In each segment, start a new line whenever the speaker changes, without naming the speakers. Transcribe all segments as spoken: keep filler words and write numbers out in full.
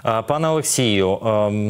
Пане Олексію,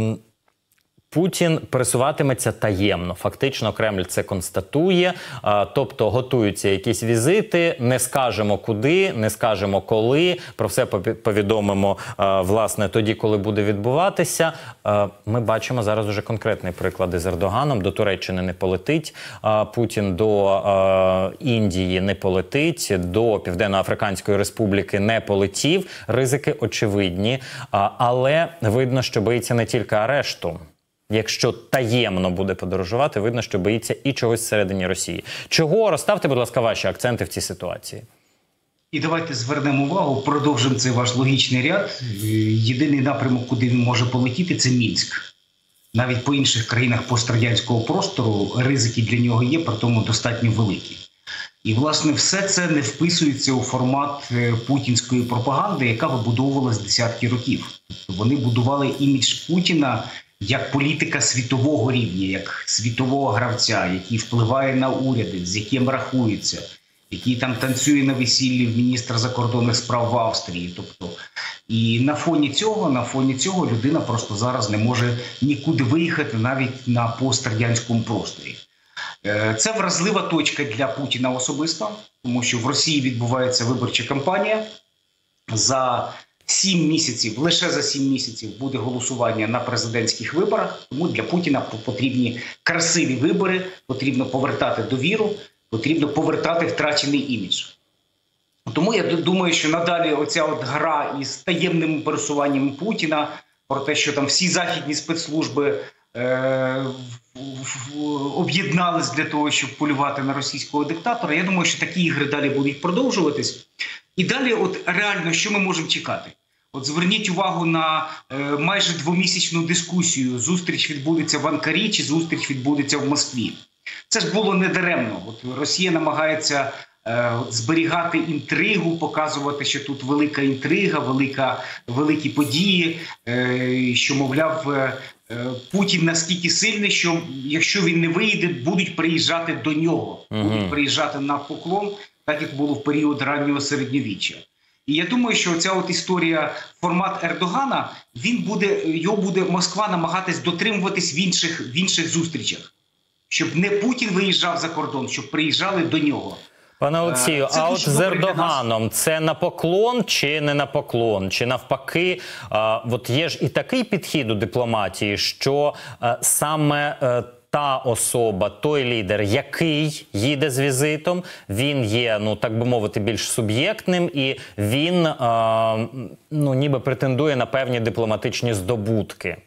Путін пересуватиметься таємно. Фактично Кремль це констатує, тобто готуються якісь візити, не скажемо куди, не скажемо коли, про все повідомимо, власне, тоді, коли буде відбуватися. Ми бачимо зараз уже конкретні приклади з Ердоганом. До Туреччини не полетить Путін, до Індії не полетить, до Південно-Африканської Республіки не полетів. Ризики очевидні, але видно, що боїться не тільки арешту. Якщо таємно буде подорожувати, видно, що боїться і чогось всередині Росії. Чого? Розставте, будь ласка, ваші акценти в цій ситуації.
І давайте звернемо увагу, продовжимо цей ваш логічний ряд. Єдиний напрямок, куди він може полетіти – це Мінськ. Навіть по інших країнах пострадянського простору ризики для нього є, при тому достатньо великі. І, власне, все це не вписується у формат путінської пропаганди, яка вибудовувалась десятки років. Вони будували імідж Путіна як політика світового рівня, як світового гравця, який впливає на уряди, з яким рахується, який там танцює на весіллі міністра закордонних справ в Австрії. Тобто, і на фоні цього, на фоні цього людина просто зараз не може нікуди виїхати, навіть на пострадянському просторі. Це вразлива точка для Путіна особисто, тому що в Росії відбувається виборча кампанія. За сім місяців, лише за сім місяців буде голосування на президентських виборах, тому для Путіна потрібні красиві вибори, потрібно повертати довіру, потрібно повертати втрачений імідж. Тому я думаю, що надалі оця от гра із таємним пересуванням Путіна, про те, що там всі західні спецслужби е об'єднались для того, щоб полювати на російського диктатора, я думаю, що такі ігри далі будуть продовжуватись. І далі, от реально, що ми можемо чекати? От зверніть увагу на е, майже двомісячну дискусію. Зустріч відбудеться в Анкарі чи зустріч відбудеться в Москві. Це ж було недаремно. От Росія намагається е, зберігати інтригу, показувати, що тут велика інтрига, велика, великі події, е, що, мовляв, е, Путін настільки сильний, що якщо він не вийде, будуть приїжджати до нього, будуть приїжджати на поклон, так як було в період раннього середньовіччя. І я думаю, що ця от історія, формат Ердогана, він буде, його буде Москва намагатись дотримуватись в інших, в інших зустрічах. Щоб не Путін виїжджав за кордон, щоб приїжджали до нього.
Пане Олексію, а от з Ердоганом це на поклон чи не на поклон? Чи навпаки, а, от є ж і такий підхід у дипломатії, що а, саме а, та особа, той лідер, який їде з візитом, він є, ну так би мовити, більш суб'єктним, і він, а, ну, ніби претендує на певні дипломатичні здобутки.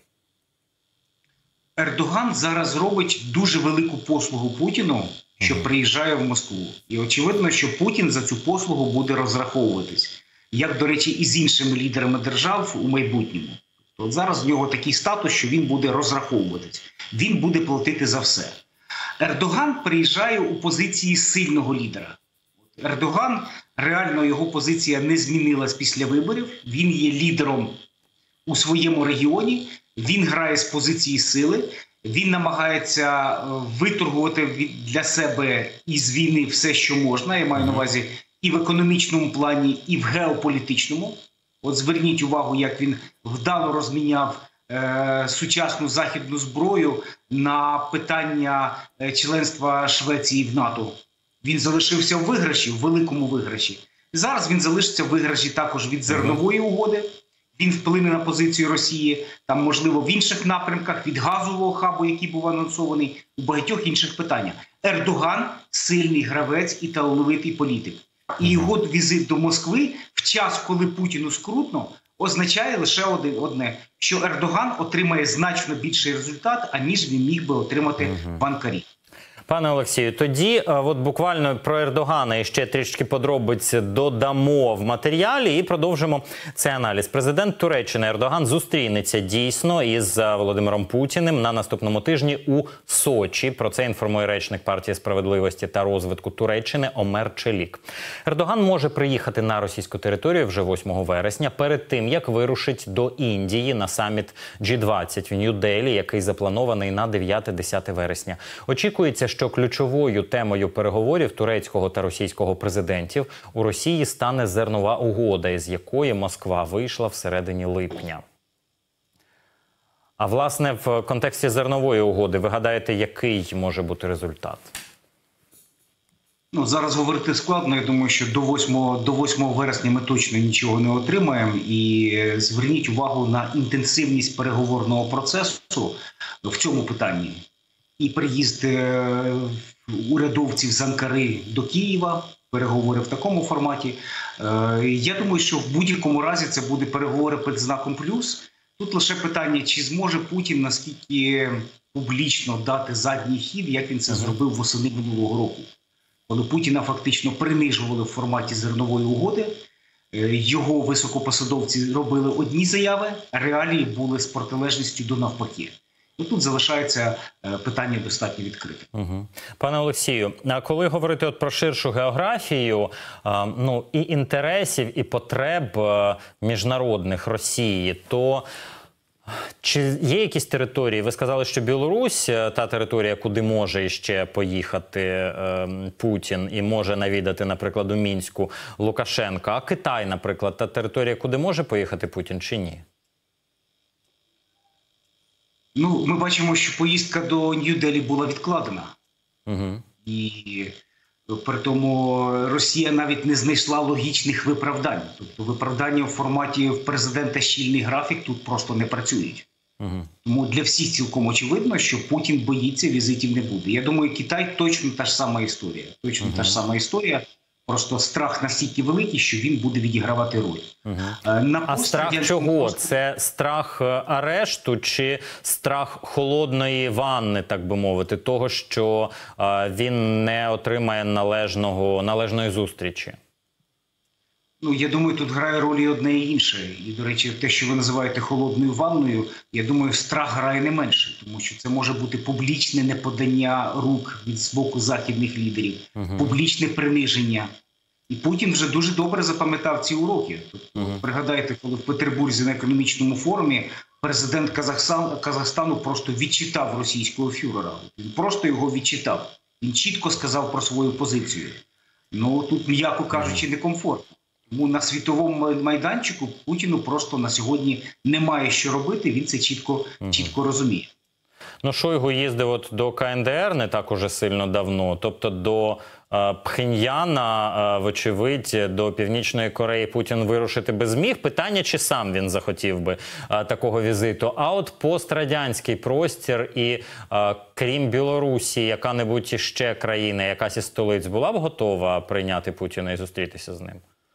Ердоган зараз робить дуже велику послугу Путіну, що приїжджає в Москву. І очевидно, що Путін за цю послугу буде розраховуватись. Як, до речі, і з іншими лідерами держав у майбутньому. От зараз в нього такий статус, що він буде розраховуватись. Він буде платити за все. Ердоган приїжджає у позиції сильного лідера. Ердоган, реально його позиція не змінилась після виборів. Він є лідером у своєму регіоні. Він грає з позиції сили. Він намагається виторгувати для себе із війни все, що можна. Я маю на увазі і в економічному плані, і в геополітичному. От зверніть увагу, як він вдало розміняв е, сучасну західну зброю на питання е, членства Швеції в НАТО. Він залишився в виграші, в великому виграші. Зараз він залишиться в виграші також від зернової угоди. Він вплине на позицію Росії, там, можливо, в інших напрямках, від газового хабу, який був анонсований, у багатьох інших питаннях. Ердоган – сильний гравець і талановитий політик. І його візит до Москви в час, коли Путіну скрутно, означає лише одне, що Ердоган отримає значно більший результат, аніж він міг би отримати в Анкарі.
Пане Олексію, тоді от буквально про Ердогана і ще трішки подробиць додамо в матеріалі і продовжимо цей аналіз. Президент Туреччини Ердоган зустрінеться дійсно із Володимиром Путіним на наступному тижні у Сочі. Про це інформує речник партії справедливості та розвитку Туреччини Омер Челік. Ердоган може приїхати на російську територію вже восьмого вересня, перед тим, як вирушить до Індії на саміт джі двадцять в Нью-Делі, який запланований на дев'яте-десяте вересня. Очікується, що що ключовою темою переговорів турецького та російського президентів у Росії стане зернова угода, із якої Москва вийшла всередині липня. А власне в контексті зернової угоди ви гадаєте, який може бути результат?
Ну, зараз говорити складно. Я думаю, що до восьмого, до восьмого вересня ми точно нічого не отримаємо. І зверніть увагу на інтенсивність переговорного процесу в цьому питанні. І приїзд е, урядовців з Анкари до Києва, переговори в такому форматі. Е, я думаю, що в будь-якому разі це буде переговори під знаком плюс. Тут лише питання, чи зможе Путін наскільки публічно дати задній хід, як він це зробив восени минулого року. Коли Путіна фактично принижували в форматі зернової угоди, його високопосадовці робили одні заяви, а реалії були з протилежністю до навпаки. І тут залишається питання достатньо відкрите.
Угу. Пане Олексію, а коли говорити от про ширшу географію, ну, і інтересів, і потреб міжнародних Росії, то чи є якісь території? Ви сказали, що Білорусь – та територія, куди може ще поїхати е, Путін і може навідати, наприклад, у Мінську Лукашенка. А Китай, наприклад, та територія, куди може поїхати Путін чи ні?
Ну, ми бачимо, що поїздка до Нью-Делі була відкладена.
Угу.
І при тому Росія навіть не знайшла логічних виправдань. Тобто виправдання в форматі президента щільний графік тут просто не працюють. Угу. Тому для всіх цілком очевидно, що Путін боїться, візитів не буде. Я думаю, Китай точно та ж сама історія. Точно угу. та ж сама історія. Просто страх настільки великий, що він буде відігравати роль. Угу. На
а страх чого? Пост... Це страх арешту чи страх холодної ванни, так би мовити, того, що а, він не отримає належного, належної зустрічі?
Ну, я думаю, тут грає роль і одне, і інше. І, до речі, те, що ви називаєте холодною ванною, я думаю, страх грає не менше. Тому що це може бути публічне неподання рук від з боку західних лідерів, угу. публічне приниження. І Путін вже дуже добре запам'ятав ці уроки. Тобто, угу. пригадайте, коли в Петербурзі на економічному форумі президент Казахстан, Казахстану просто відчитав російського фюрера. Він просто його відчитав. Він чітко сказав про свою позицію. Ну, тут, м'яко кажучи, некомфортно. Тому на світовому майданчику Путіну просто на сьогодні немає що робити, він це чітко, угу. чітко розуміє.
Ну, Шойгу їздив от до Ка Ен Де Ер не так уже сильно давно, тобто до е, Пхеньяна, е, вочевидь, до Північної Кореї Путін вирушити би зміг. Питання, чи сам він захотів би е, такого візиту. А от пострадянський простір і е, крім Білорусі, яка-небудь іще країна, якась із столиць була б готова прийняти Путіна і зустрітися з ним?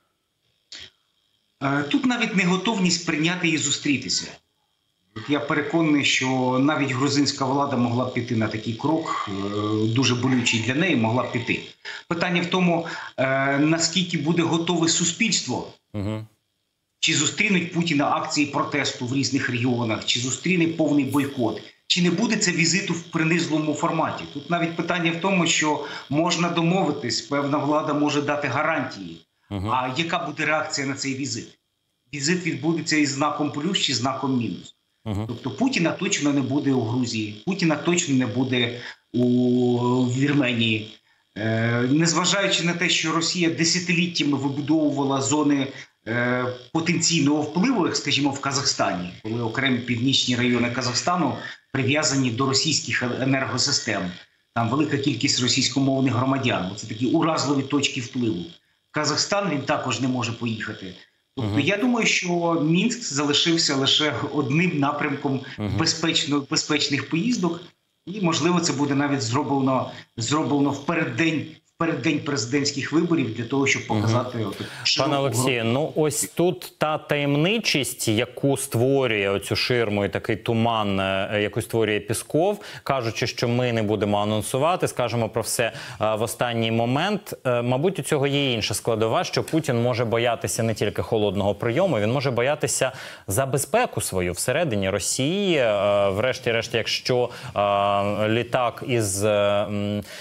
Тут навіть не готовність прийняти і зустрітися. Я переконаний, що навіть грузинська влада могла б піти на такий крок, дуже болючий для неї, могла б піти. Питання в тому, наскільки буде готове суспільство, угу. чи зустрінуть Путіна акції протесту в різних регіонах, чи зустріне повний бойкот, чи не буде це візиту в принизливому форматі. Тут навіть питання в тому, що можна домовитись, певна влада може дати гарантії. Угу. А яка буде реакція на цей візит? Візит відбудеться із знаком плюс чи знаком мінус. Угу. Тобто Путіна точно не буде у Грузії, Путіна точно не буде у Вірменії. Е, незважаючи на те, що Росія десятиліттями вибудовувала зони е, потенційного впливу, як, скажімо, в Казахстані, коли окремі північні райони Казахстану прив'язані до російських енергосистем. Там велика кількість російськомовних громадян. Це такі уразливі точки впливу. Казахстан він також не може поїхати. Тобто, угу. я думаю, що Мінськ залишився лише одним напрямком угу. безпечно, безпечних поїздок. І, можливо, це буде навіть зроблено, зроблено в переддень, в переддень президентських виборів для того, щоб показати... Угу. От,
Пане Олексію, ну ось тут та таємничість, яку створює оцю ширму і такий туман, яку створює Пісков, кажучи, що ми не будемо анонсувати, скажемо про все в останній момент. Мабуть, у цього є інша складова, що Путін може боятися не тільки холодного прийому, він може боятися за безпеку свою всередині Росії. Врешті-решт, якщо літак із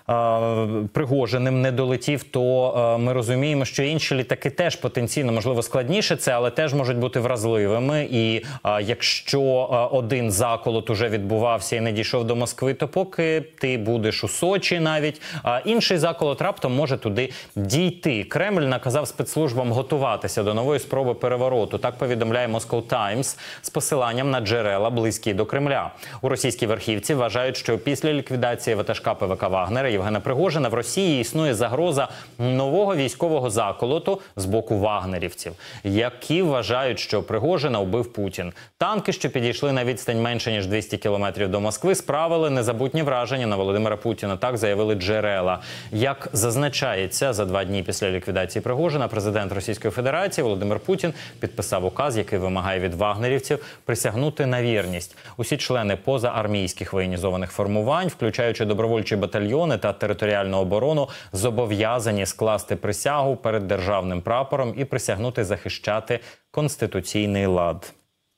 Пригожиним не долетів, то ми розуміємо, що інші літаки теж потенційно, можливо, складніше це, але теж можуть бути вразливими. І якщо один заколот уже відбувався і не дійшов до Москви, то поки ти будеш у Сочі навіть, інший заколот раптом може туди дійти. Кремль наказав спецслужбам готуватися до нової спроби перевороту. Так повідомляє Moscow Times з посиланням на джерела, близькі до Кремля. У російській верхівці вважають, що після ліквідації ватажка ПВК Вагнера Євгена Пригожина в Росії існує загроза нового військового заколоту з боку вагнерівців, які вважають, що Пригожина вбив Путін. Танки, що підійшли на відстань менше ніж двісті кілометрів до Москви, справили незабутні враження на Володимира Путіна. Так заявили джерела. Як зазначається, за два дні після ліквідації Пригожина президент Російської Федерації Володимир Путін підписав указ, який вимагає від вагнерівців присягнути на вірність. Усі члени позаармійських воєнізованих формувань, включаючи добровольчі батальйони та територіальну оборону, зобов'язані скласти присягу перед державним прапором і присягнути захищати конституційний лад.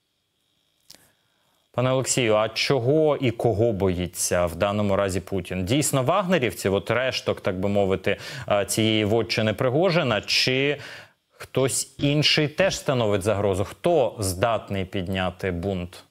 Пане Олексію, а чого і кого боїться в даному разі Путін? Дійсно вагнерівців, от решток, так би мовити, цієї вотчини Пригожина, чи хтось інший теж становить загрозу? Хто здатний підняти бунт?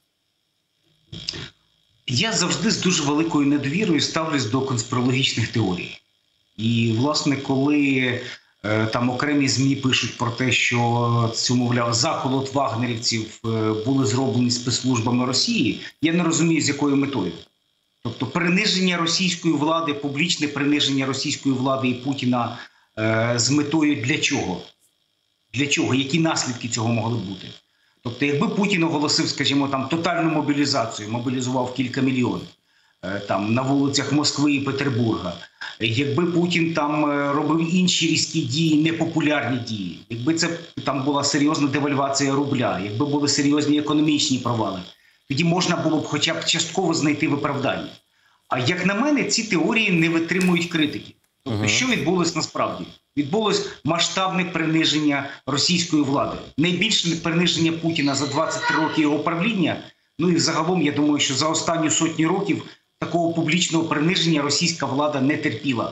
Я завжди з дуже великою недовірою ставлюсь до конспірологічних теорій. І, власне, коли е, там окремі ЗМІ пишуть про те, що це, мовляв, заколот вагнерівців е, були зроблені спецслужбами Росії, я не розумію, з якою метою. Тобто приниження російської влади, публічне приниження російської влади і Путіна е, з метою для чого? Для чого? Які наслідки цього могли бути? Тобто, якби Путін оголосив, скажімо, там тотальну мобілізацію, мобілізував кілька мільйонів е, там на вулицях Москви і Петербурга, якби Путін там е, робив інші різкі дії, непопулярні дії, якби це там була серйозна девальвація рубля, якби були серйозні економічні провали, тоді можна було б хоча б частково знайти виправдання. А як на мене, ці теорії не витримують критики. Тобто, що відбулось насправді? Відбулось масштабне приниження російської влади. Найбільше приниження Путіна за двадцять три роки його правління. Ну і взагалом, я думаю, що за останню сотню років такого публічного приниження російська влада не терпіла.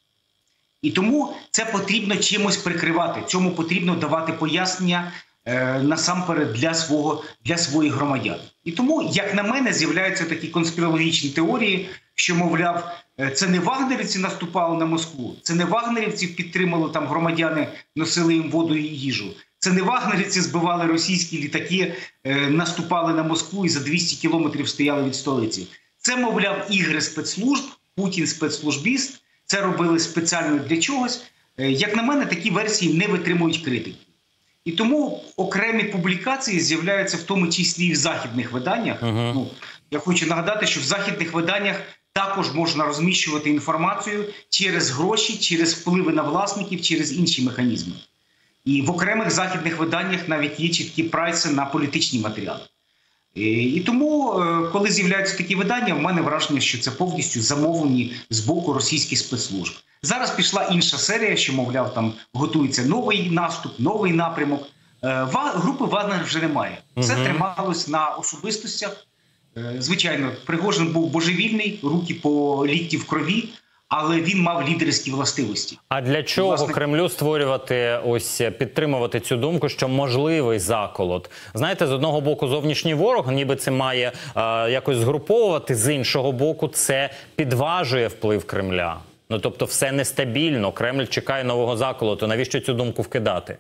І тому це потрібно чимось прикривати. Цьому потрібно давати пояснення е, насамперед для, свого, для своїх громадян. І тому, як на мене, з'являються такі конспірологічні теорії, що, мовляв, це не вагнерівці наступали на Москву, це не вагнерівців підтримали там громадяни, носили їм воду і їжу. Це не вагнерівці збивали російські літаки, е, наступали на Москву і за двісті кілометрів стояли від столиці. Це, мовляв, ігри спецслужб, Путін спецслужбіст, це робили спеціально для чогось. Е, як на мене, такі версії не витримують критики. І тому окремі публікації з'являються в тому числі і в західних виданнях. Uh-huh. Ну, я хочу нагадати, що в західних виданнях також можна розміщувати інформацію через гроші, через впливи на власників, через інші механізми. І в окремих західних виданнях навіть є чіткі прайси на політичні матеріали. І тому, коли з'являються такі видання, в мене враження, що це повністю замовлені з боку російських спецслужб. Зараз пішла інша серія, що, мовляв, там готується новий наступ, новий напрямок. Групи Вагнер вже немає. Це угу. трималось на особистостях. Звичайно, Пригожин був божевільний, руки по лікті в крові, але він мав лідерські властивості.
А для чого власне Кремлю створювати, ось підтримувати цю думку, що можливий заколот? Знаєте, з одного боку зовнішній ворог, ніби це має е, якось згруповувати, з іншого боку це підважує вплив Кремля. Ну, тобто все нестабільно, Кремль чекає нового заколоту. Навіщо цю думку вкидати?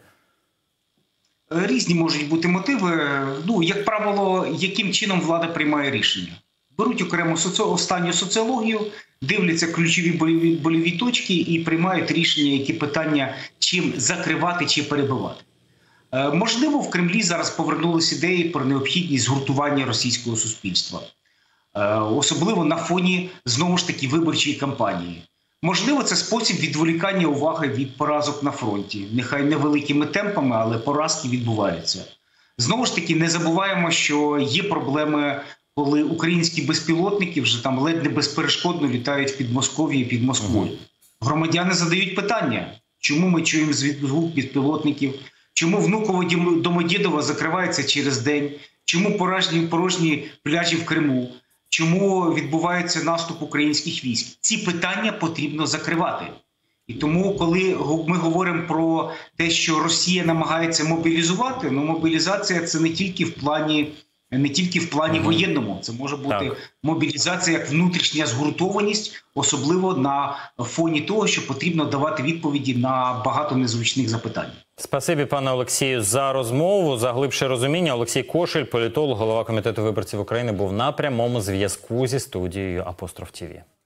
Різні можуть бути мотиви. Ну, як правило, яким чином влада приймає рішення. Беруть окрему соці... останню соціологію, дивляться ключові больові, больові точки і приймають рішення, які питання чим закривати чи перебивати. Е, можливо, в Кремлі зараз повернулись ідеї про необхідність згуртування російського суспільства. Е, особливо на фоні, знову ж таки, виборчої кампанії. Можливо, це спосіб відволікання уваги від поразок на фронті. Нехай невеликими темпами, але поразки відбуваються. Знову ж таки, не забуваємо, що є проблеми, коли українські безпілотники вже там ледь не безперешкодно літають в Підмосков'ї і під Москвою. Громадяни задають питання, чому ми чуємо звук безпілотників, чому Внуково-Домодєдово закривається через день, чому порожні, порожні пляжі в Криму, чому відбувається наступ українських військ. Ці питання потрібно закривати. І тому, коли ми говоримо про те, що Росія намагається мобілізувати, ну мобілізація це не тільки в плані, не тільки в плані угу. воєнному, це може бути так. мобілізація як внутрішня згуртованість, особливо на фоні того, що потрібно давати відповіді на багато незручних запитань.
Спасибі, пане Олексію, за розмову, за глибше розуміння. Олексій Кошель, політолог, голова Комітету виборців України, був на прямому зв'язку зі студією Апостроф ТІВІ.